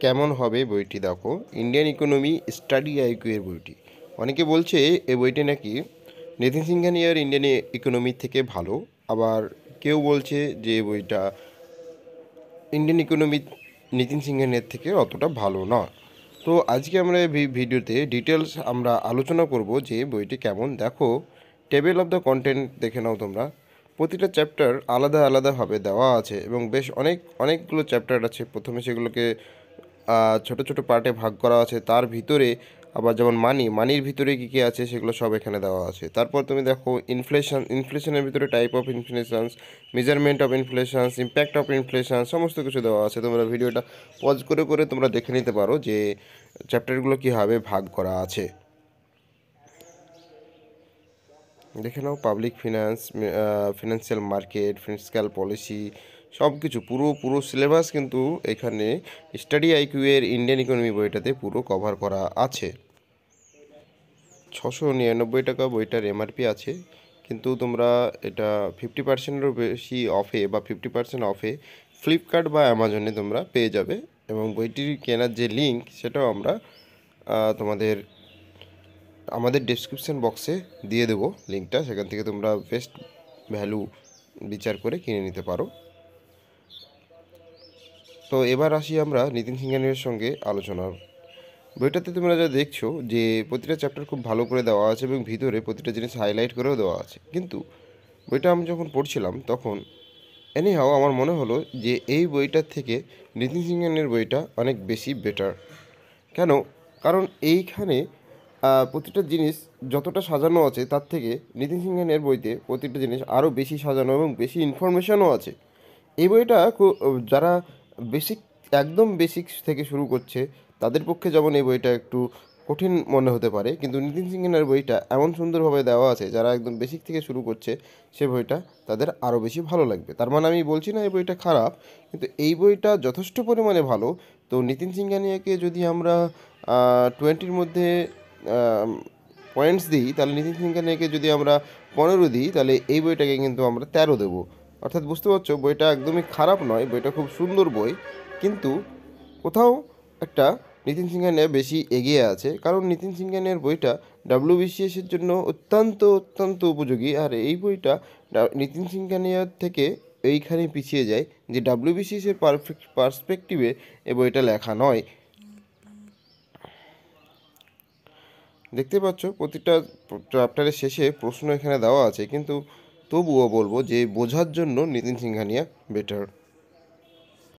কেমন হবে বইটি দেখো, ইন্ডিয়ান ইকোনমি স্টাডি আইকিউ এর বইটি। অনেকে বলছে এই বইটি নাকি নিতিন সিংহানিয়ার ইন্ডিয়ান ইকোনমি থেকে ভালো, আবার কেউ বলছে যে বইটা ইন্ডিয়ান ইকোনমি নিতিন সিংহানিয়ার থেকে অতটা ভালো না। তো আজকে আমরা এই ভিডিওতে ডিটেলস আমরা আলোচনা করব যে বইটি কেমন। দেখো, টেবিল অফ দ্য কন্টেন্ট দেখে নাও তোমরা। প্রতিটা চ্যাপ্টার আলাদা আলাদাভাবে দেওয়া আছে এবং বেশ অনেকগুলো চ্যাপ্টার আছে। প্রথমে সেগুলোকে ছোট ছোট পার্টে ভাগ করা আছে। তার ভিতরে আবার যেমন মানির ভিতরে কী কী আছে সেগুলো সব এখানে দেওয়া আছে। তারপর তুমি দেখো ইনফ্লেশনের ভিতরে type of inflations, measurement of inflations, impact of inflation, সমস্ত কিছু দেওয়া আছে। তোমরা ভিডিওটা পজ করে করে তোমরা দেখে নিতে পারো যে চ্যাপ্টারগুলো কীভাবে ভাগ করা আছে। দেখে নাও, public finance, financial market, fiscal policy, সব কিছু পুরো সিলেবাস কিন্তু এখানে স্টাডি আইকিউ এর ইন্ডিয়ান ইকোনমি বইটাতে পুরো কভার করা আছে। 699 টাকা বইটার এমআরপি আছে, কিন্তু তোমরা এটা 50%এরও বেশি অফে বা 50% অফে ফ্লিপকার্ট বা অ্যামাজনে তোমরা পেয়ে যাবে। এবং বইটির কেনার যে লিঙ্ক সেটাও আমরা আমাদের ডেসক্রিপশন বক্সে দিয়ে দেবো লিঙ্কটা, সেখান থেকে তোমরা বেস্ট ভ্যালু বিচার করে কিনে নিতে পারো। তো এবার আসি আমরা নিতিন সিংহানিয়ার সঙ্গে আলোচনার। বইটাতে তোমরা যা দেখছো যে প্রতিটা চ্যাপ্টার খুব ভালো করে দেওয়া আছে এবং ভিতরে প্রতিটা জিনিস হাইলাইট করেও দেওয়া আছে, কিন্তু বইটা আমি যখন পড়ছিলাম তখন এনিহাও আমার মনে হলো যে এই বইটার থেকে নিতিন সিংহানিয়ার বইটা অনেক বেশি বেটার। কেন? কারণ এইখানে প্রতিটা জিনিস যতটা সাজানো আছে তার থেকে নিতিন সিংহানিয়ার বইতে প্রতিটা জিনিস আরও বেশি সাজানো এবং বেশি ইনফরমেশনও আছে। এই বইটা যারা একদম বেসিক্স থেকে শুরু করছে তাদের পক্ষে যেমন এই বইটা একটু কঠিন মনে হতে পারে, কিন্তু নিতিন সিংহানিয়ার বইটা এমন সুন্দরভাবে দেওয়া আছে যারা একদম বেসিক থেকে শুরু করছে সে বইটা তাদের আরও বেশি ভালো লাগবে। তার মানে আমি বলছি না এই বইটা খারাপ, কিন্তু এই বইটা যথেষ্ট পরিমাণে ভালো। তো নিতিন সিংহানিয়াকে যদি আমরা 20-র মধ্যে পয়েন্টস দিই, তাহলে নিতিন সিংহানিয়াকে যদি আমরা 15 দিই, তাহলে এই বইটাকে কিন্তু আমরা 13 দেবো। অর্থাৎ বুঝতে পারছো, বইটা একদমই খারাপ নয়, বইটা খুব সুন্দর বই, কিন্তু কোথাও একটা নিতিন সিংহানিয়া বেশি এগিয়ে আছে। কারণ নিতিন সিংহানিয়ার বইটা ডাব্লিউবিসিএসের জন্য অত্যন্ত উপযোগী, আর এই বইটা নিতিন সিংহানিয়ার থেকে এইখানে পিছিয়ে যায় যে ডাব্লিউবিসিএসের পার্সপেক্টিভে এই বইটা লেখা নয়। দেখতে পাচ্ছ প্রতিটা চ্যাপ্টারের শেষে প্রশ্ন এখানে দেওয়া আছে, কিন্তু তবুও বলবো যে বোঝার জন্য নিতিন সিংহানিয়া বেটার।